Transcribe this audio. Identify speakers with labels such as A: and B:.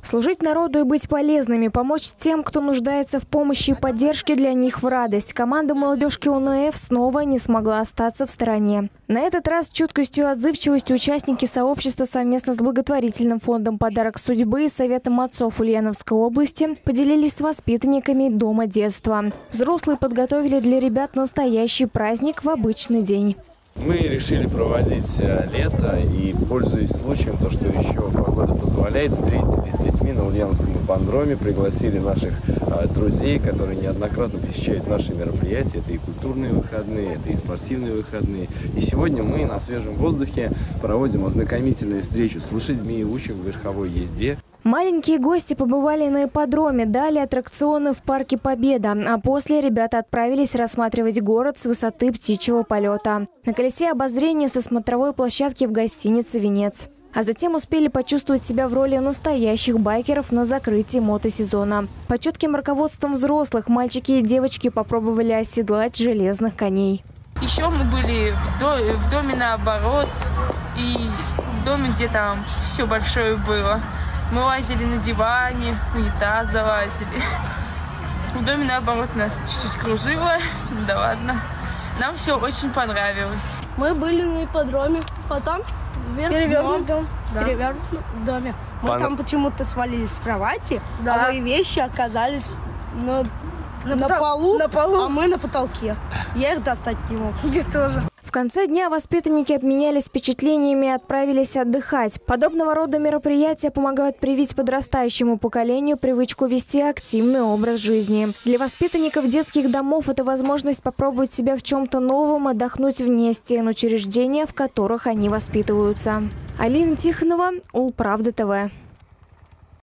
A: Служить народу и быть полезными, помочь тем, кто нуждается в помощи и поддержке, для них в радость. Команда молодежки УНФ снова не смогла остаться в стороне. На этот раз чуткостью и отзывчивостью участники сообщества совместно с благотворительным фондом «Подарок судьбы» и Советом отцов Ульяновской области поделились с воспитанниками Дома детства. Взрослые подготовили для ребят настоящий праздник в обычный день.
B: Мы решили проводить лето и, пользуясь случаем, то, что еще погода позволяет, встретились с детьми на Ульяновском ипподроме, пригласили наших друзей, которые неоднократно посещают наши мероприятия. Это и культурные выходные, это и спортивные выходные. И сегодня мы на свежем воздухе проводим ознакомительную встречу с лошадьми, учим верховой езде.
A: Маленькие гости побывали на ипподроме, далее аттракционы в парке Победа, а после ребята отправились рассматривать город с высоты птичьего полета. На колесе обозрения со смотровой площадки в гостинице «Венец». А затем успели почувствовать себя в роли настоящих байкеров на закрытии мотосезона. Под чутким руководством взрослых мальчики и девочки попробовали оседлать железных коней.
C: Еще мы были в доме наоборот и в доме, где там все большое было. Мы лазили на диване, унитаз залазили. В доме, наоборот, нас чуть-чуть кружило. Да ладно. Нам все очень понравилось.
D: Мы были на ипподроме, потом перевернут дом. Да. Перевернут доме. Мы там почему-то свалились с кровати, да. А мои вещи оказались на полу, а мы на потолке. Я их достать не мог.
A: Я тоже. В конце дня воспитанники обменялись впечатлениями и отправились отдыхать. Подобного рода мероприятия помогают привить подрастающему поколению привычку вести активный образ жизни. Для воспитанников детских домов это возможность попробовать себя в чем-то новом, отдохнуть вне стен учреждения, в которых они воспитываются. Алина Тихонова, Улправда ТВ.